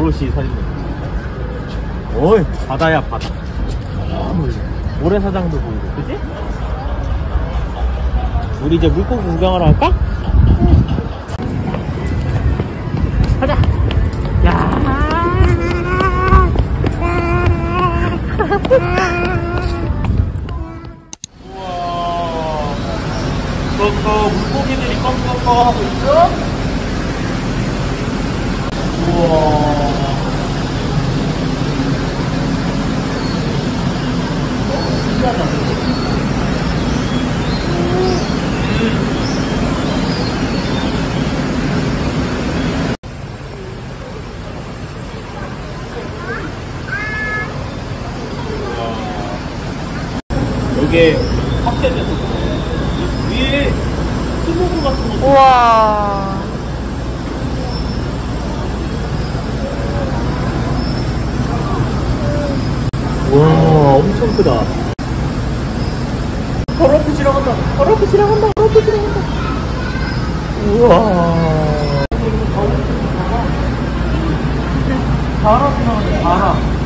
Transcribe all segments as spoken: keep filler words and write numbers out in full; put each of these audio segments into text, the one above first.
도시 사진. 어이, 바다야, 바다. 모래사장도 보이고, 그치? 우리 이제 물고기 구경하러 갈까? 가자! 야! 우와. 저거 물고기들이 껌껌껌 하고 있어? 우와. 신기하다. 이게 확대돼서 위에 스모그 같은 거. 우와. 우와, 엄청 크다. 바로 앞에 지나간다. 바로 앞에 지나간다. 바로 앞에 지나간다. 우와. 바로 지나간다. 바로.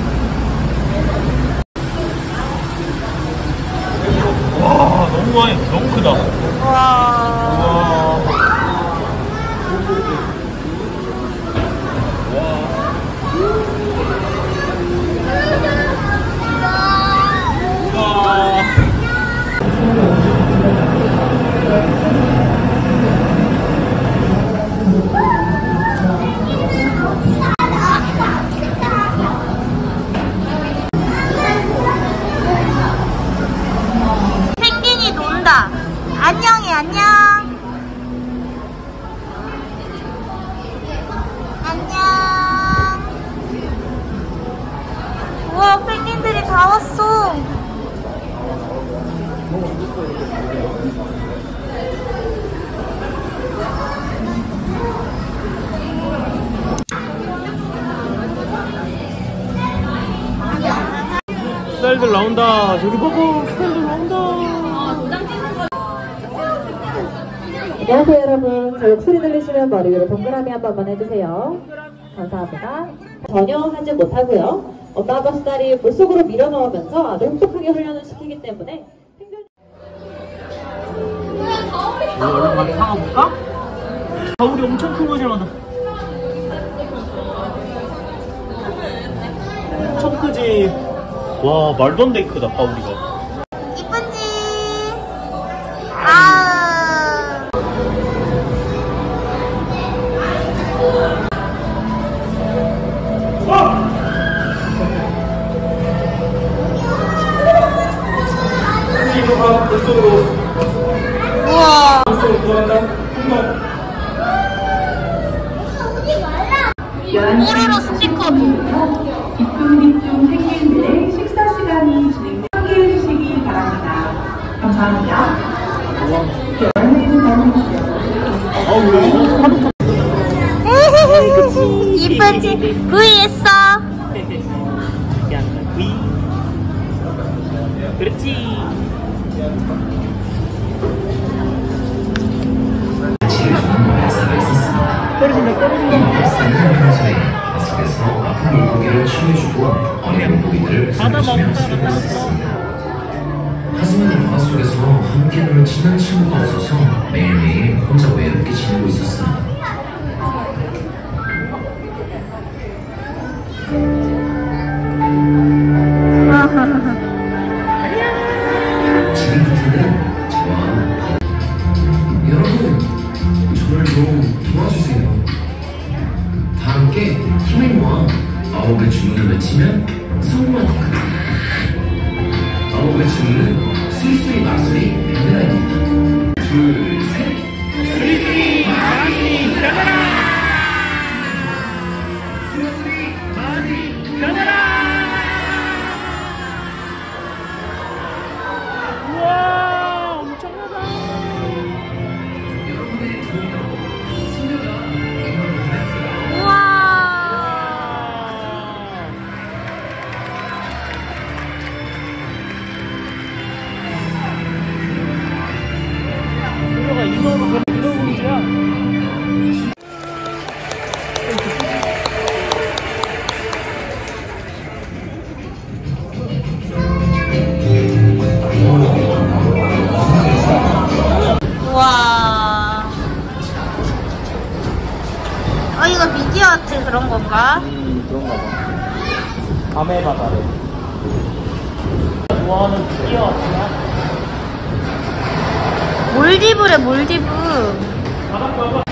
와, 너무 많이, 너무 크다. 와. 와. 안녕해, 안녕. 안녕. 우와, 펭귄들이 다 왔어. 쌀들 나온다. 저기 봐봐, 쌀들 나온다. 안녕하세요 여러분. 저 목소리 들리시면 머리 위로 동그라미 한 번만 해주세요. 감사합니다. 전혀 하지 못하고요. 엄마 아빠 수다리 물속으로 밀어 넣으면서 아주 흡족하게 훈련을 시키기 때문에 우리 얼른 가게 사가볼까? 가울이 엄청 큰 거 지나간다. 엄청 크지? 와, 말도 안 돼 크다 가울이가. 이쁜지? 아. 우와. 뽀로로 스티커도. 뒷둥뒤둥 펭귄들의 식사 시간이 진행돼 함께해 주시기 바랍니다. 감사합니다. 이쁘지? V 했어. V. 그렇지. 떨어진다, 떨어진다. 박사는 평소에 바닥에서 아픈 물고기를 치료해주고 어린 물고기들을 살려주며 쓰고 있었습니다. 하지만 이 바닷속에서 함께 놀 친한 친구가 없어서 매일매일 혼자 외롭게 지내고 있었습니다. 지금부터는 저와 여러분, 저를 좀 도와주세요. 다 함께 힘을 모아 마법의 주문을 외치면 성공할 것 같아요. 마법의 주문은 수리수리 마술이 변해라입니다. 둘, 셋. 수리수리 마술이 변해라. 수리수리 마술이 변해라. 우와, 엄청나다. 여러분의 도움으로 소녀가 이걸 보냈어요. 우와. 어, 이거 미디어 아트 그런 건가? 음, 그런가 봐. 밤의 바다래. 좋아하는 미디어 아트야? 몰디브래, 몰디브. 바닷가가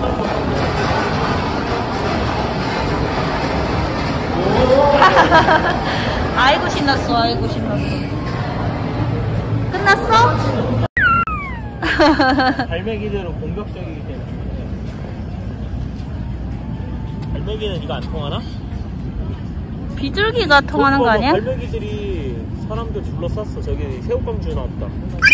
아이고 신났어, 아이고 신났어. 끝났어? 갈매기들은 공격적이기 때문에. 갈매기는 이거 안 통하나? 비둘기가 통하는 거 아니야? 갈매기들이 사람들 둘러쌌어. 저기 새우깡주 나왔다.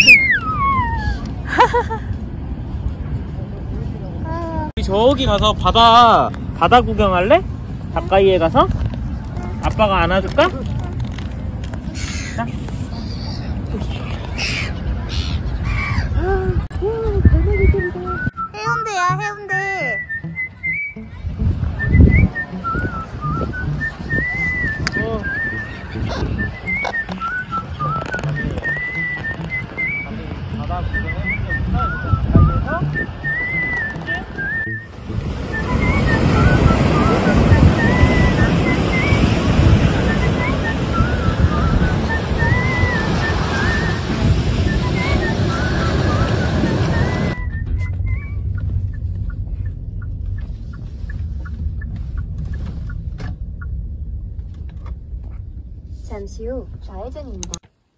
우리 저기 가서 바다 바다 구경할래? 가까이에 가서? 아빠가 안아줄까? 자. 해운대야, 해운대. 어. 바다 구경해보는 게 있나? 가까이에서? 잠시 후 좌회전입니다.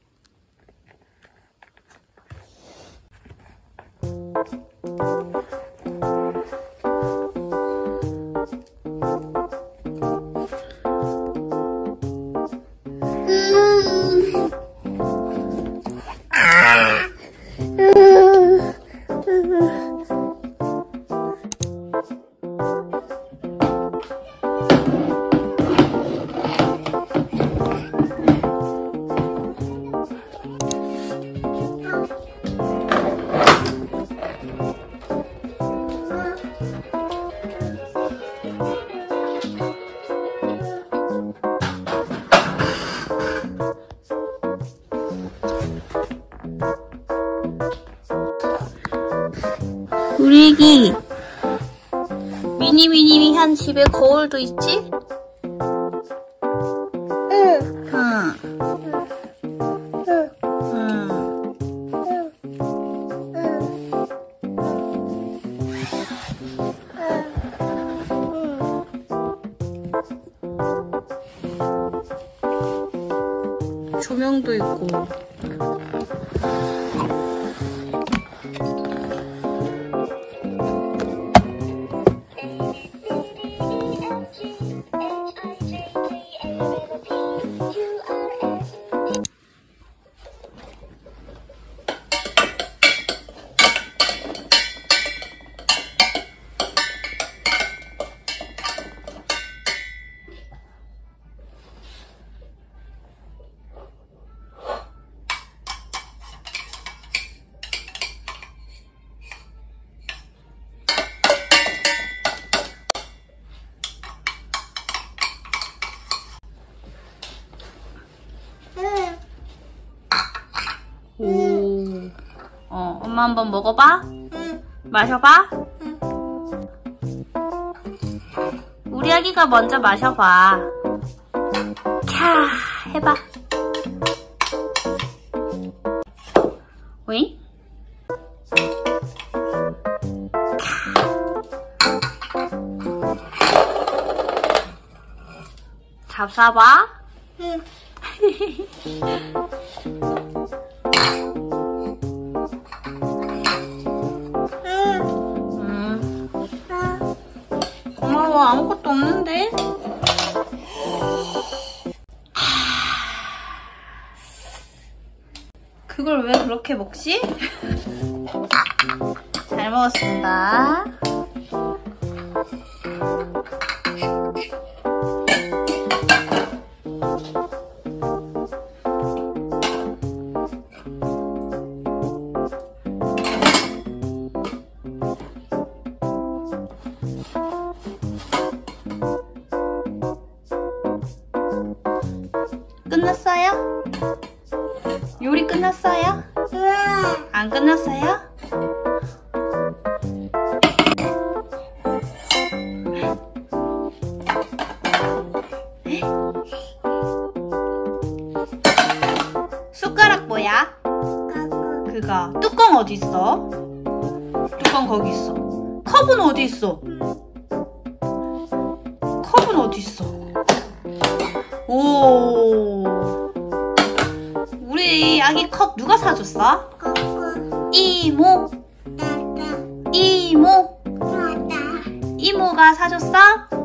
우리 애기 미니미니한 집에 거울도 있지? 응. 응. 응. 조명도 있고. 오. 어, 엄마 한번 먹어봐. 응. 마셔봐. 응. 우리 아기가 먼저 마셔봐. 캬, 해봐. 오잉? 잡숴봐. 응. 음. 고마워. 아무것도 없는데? 그걸 왜 그렇게 먹지? 잘 먹었습니다. 끝났어요? 요리 끝났어요? 안 끝났어요? 얘들가. 뚜껑 어디 있어? 뚜껑 거기 있어. 컵은 어디 있어? 컵은 어디 있어? 오, 우리 아기 컵 누가 사줬어? 이모. 이모. 이모가 사줬어?